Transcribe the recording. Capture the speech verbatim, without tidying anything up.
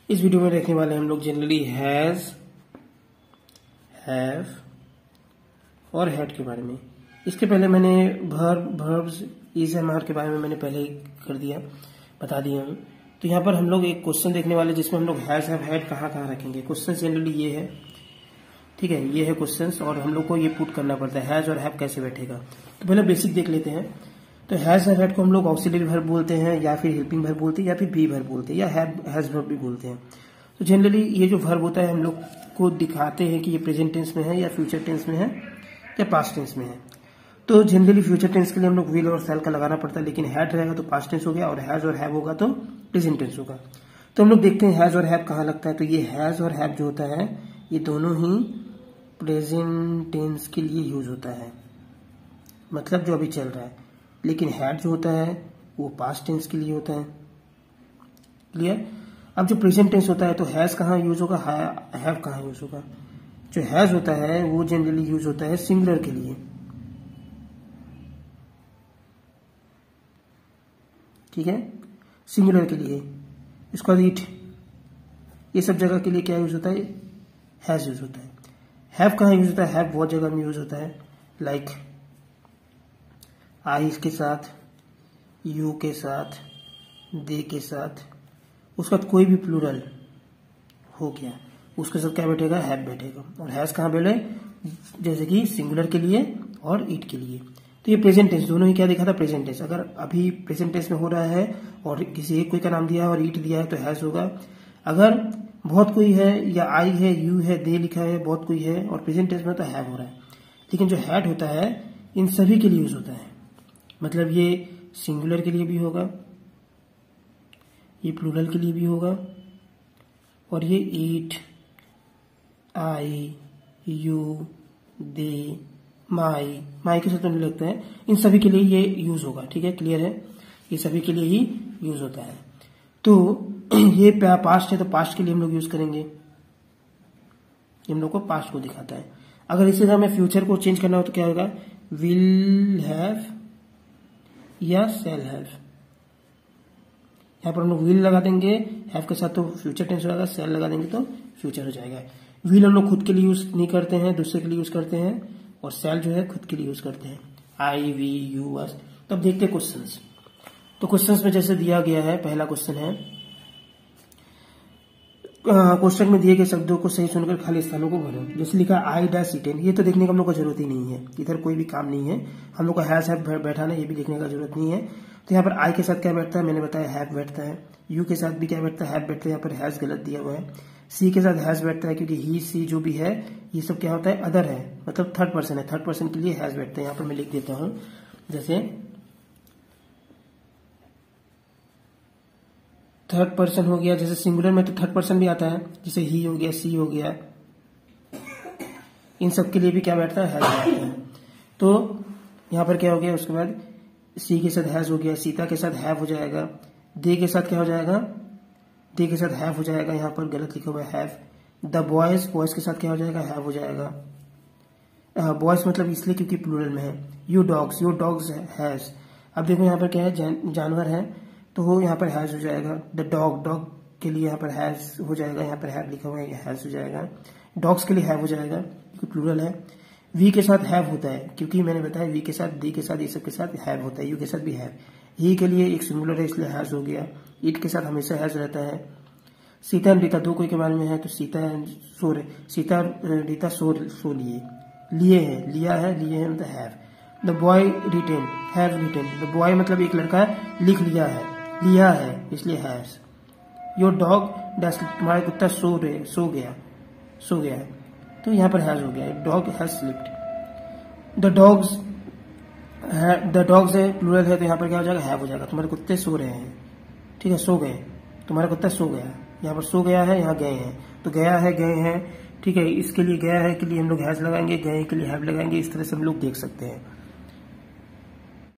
इस वीडियो में देखने वाले हम लोग जनरली हैज, हैव और हैड के बारे में। इसके पहले मैंने verb, verbs, is and are के बारे में मैंने पहले ही कर दिया, बता दिया हूँ। तो यहाँ पर हम लोग एक क्वेश्चन देखने वाले जिसमें हम लोग हैज, हैव, हैड कहाँ कहाँ रखेंगे। क्वेश्चन जनरली ये है, ठीक है, ये है क्वेश्चन और हम लोग को ये पुट करना पड़ता है हैज और हैव कैसे बैठेगा। तो पहले बेसिक देख लेते हैं। तो हैज और हैड को हम लोग ऑक्सिलरी वर्ब बोलते हैं या फिर हेल्पिंग वर्ब बोलते हैं या फिर बी वर्ब बोलते हैं या हैज वर्ब भी बोलते हैं। तो जनरली ये जो वर्ब होता है हम लोग को दिखाते हैं कि ये प्रेजेंट टेंस में है या फ्यूचर टेंस में है या पास्ट टेंस में है। तो जनरली फ्यूचर टेंस के लिए हम लोग विल और शैल का लगाना पड़ता है, लेकिन हैड रहेगा तो पास्ट टेंस हो गया और हैज और हैव होगा तो प्रेजेंट टेंस होगा। तो हम लोग देखते हैं हैज और हैव कहाँ लगता है। तो ये हैज और हैव जो होता है ये दोनों ही प्रेजेंट टेंस के लिए यूज होता है, मतलब जो अभी चल रहा है। लेकिन हैड जो होता है वो पास्ट टेंस के लिए होता है। क्लियर। अब जो प्रेजेंट टेंस होता है तो हैज कहाँ यूज होगा, हैव कहाँ यूज होगा। जो हैज होता है वो जनरली यूज होता है सिंगुलर के लिए, ठीक है, सिंगुलर के लिए। इसके बाद इट, ये सब जगह के लिए क्या यूज होता है, हैज यूज होता है। हैव कहाँ यूज होता है, हैव बहुत जगह में यूज होता है, लाइक आई के साथ, यू के साथ, दे के साथ। उसका कोई भी प्लूरल हो गया उसके साथ क्या बैठेगा, हैव बैठेगा। और हैज कहाँ बैठे, जैसे कि सिंगुलर के लिए और इट के लिए। तो ये प्रेजेंट टेंस दोनों ही क्या दिखा था, प्रेजेंट टेंस। अगर अभी प्रेजेंट टेंस में हो रहा है और किसी एक कोई का नाम दिया है और इट दिया है तो हैज होगा। अगर बहुत कोई है या आई है, यू है, दे लिखा है, बहुत कोई है और प्रेजेंट टेंस में तो हैव हो रहा है। लेकिन जो हैड होता है इन सभी के लिए यूज होता है, मतलब ये सिंगुलर के लिए भी होगा, ये प्लूरल के लिए भी होगा और ये ईट, आई, यू, दे, माई, माई के साथ तो नहीं लगता है, इन सभी के लिए ये यूज होगा। ठीक है, क्लियर है, ये सभी के लिए ही यूज होता है। तो ये पास्ट है तो पास्ट के लिए हम लोग यूज करेंगे, ये हम लोग को पास्ट को दिखाता है। अगर इसी तरह हमें फ्यूचर को चेंज करना हो तो क्या होगा, विल हैव या शैल हैव। यहाँ पर हम लोग विल लगा देंगे, हैव के साथ तो फ्यूचर टेंस हो जाएगा, शैल लगा देंगे तो फ्यूचर हो जाएगा। विल हम लोग खुद के लिए यूज नहीं करते हैं, दूसरे के लिए यूज करते हैं, और शैल जो है खुद के लिए यूज करते हैं, आई, वी, यू, अस। तब देखते हैं क्वेश्चंस। तो क्वेश्चंस में जैसे दिया गया है, पहला क्वेश्चन है, क्वेश्चन में दिए गए शब्दों को सही सुनकर खाली स्थानों को भरो। जैसे लिखा आई डैश इटेन, ये तो देखने का हम लोग को जरूरत ही नहीं है, इधर कोई भी काम नहीं है, हम लोग को हैज हैव बैठाना, ये भी देखने का जरूरत नहीं है। तो यहाँ पर आई के साथ क्या बैठता है, मैंने बताया हैव बैठता है। यू के साथ भी क्या बैठता है, हैव बैठता है। यहाँ पर हैज गलत दिया हुआ है। सी के साथ हैज बैठता है क्योंकि ही, सी जो भी है ये सब क्या होता है, अदर है, मतलब थर्ड पर्सन है, थर्ड पर्सन के लिए हैज बैठता है। यहाँ पर मैं लिख देता हूं, जैसे थर्ड पर्सन हो गया, जैसे सिंगुलर में तो थर्ड पर्सन भी आता है, जैसे ही हो गया, सी हो गया, इन सब के लिए भी क्या बैठता है, हैज बैठता है। तो यहाँ पर क्या हो गया, उसके बाद सी के साथ हैज हो गया, सीता के साथ हैव हो जाएगा, दे के साथ क्या हो जाएगा, दे के साथ हैव हो जाएगा, यहाँ पर गलत लिखा हुआ है हैव। द बॉयज, बॉयज के साथ क्या हो जाएगा, हैव हो जाएगा। बॉयज मतलब इसलिए क्योंकि प्लूरल में है। You dogs, you dogs has. अब देखो यहाँ पर क्या है, जान, जानवर है तो वो यहाँ पर हैज हो जाएगा। द डॉग, डॉग के लिए यहाँ पर हैज हो जाएगा, यहाँ पर हैव लिखा हुआ है, हैज हो जाएगा। डॉग्स के लिए हैव हो जाएगा क्योंकि प्लूरल है। वी के साथ हैव होता है क्योंकि मैंने बताया वी के साथ, डी के साथ, ये सब के साथ हैव होता है। यू के साथ भी हैव। ही के लिए एक सिंगुलर है इसलिए हैज हो गया। इट के साथ हमेशा हैज रहता है। सीता एंड रीता दो कोई के बारे में है तो Sita and so, Sita Rita so, so लिए, लिए है, लिया है, लिए है मतलब have. The boy written, have written. The boy मतलब एक लड़का लिख लिया है, लिया है इसलिए हैज। योर डॉग डैश, तुम्हारा कुत्ता सो रहे, सो गया, सो गया है तो यहाँ पर हैज हो गया। Dog has slipped. The dogs, the dogs है, प्लूरल है तो यहाँ पर क्या हो जाएगा, हैव हो जाएगा। तुम्हारे कुत्ते सो रहे हैं, ठीक है, सो गए, तुम्हारा कुत्ता सो गया। यहाँ पर सो गया है, यहाँ गए हैं तो गया है, गए हैं, ठीक है। इसके लिए गया है के लिए हम लोग हैज लगाएंगे, गए के लिए हैव लगाएंगे। इस तरह से हम लोग देख सकते हैं।